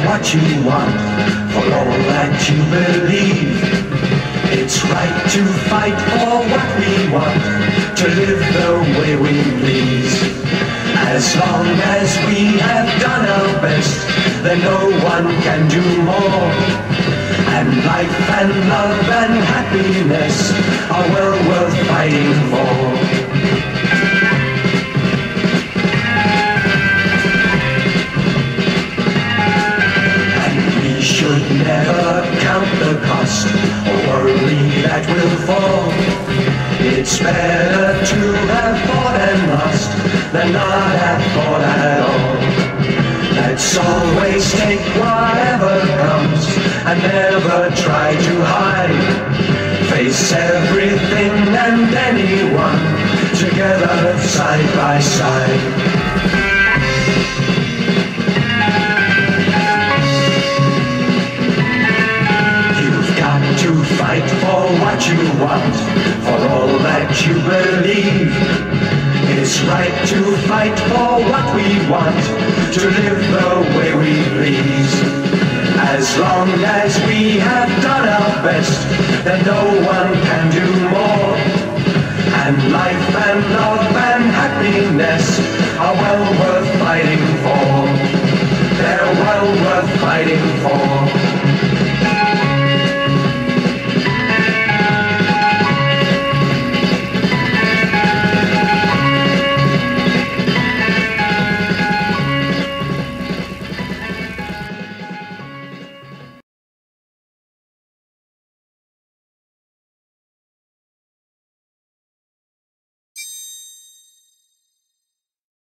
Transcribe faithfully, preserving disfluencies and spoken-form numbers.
what you want, for all that you believe. It's right to fight for what we want, to live the way we please. As long as we have done our best, then no one can do more. And life and love and happiness are well worth fighting for. Should never count the cost or worry that we'll fall. It's better to have fought and lost than not have fought at all. Let's always take whatever comes and never try to hide. Face everything and anyone together side by side. Fight for what you want, for all that you believe. It's right to fight for what we want, to live the way we please. As long as we have done our best, then no one can do more. And life and love and happiness are well worth fighting for. They're well worth fighting for.